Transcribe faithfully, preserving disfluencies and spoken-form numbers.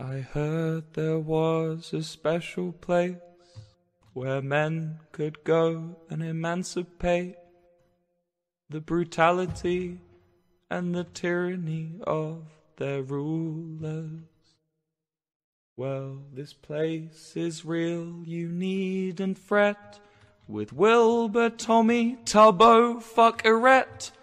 I heard there was a special place where men could go and emancipate the brutality and the tyranny of their rulers. Well, this place is real, you needn't fret. With Wilbur, Tommy, Tubbo, fuck Erette.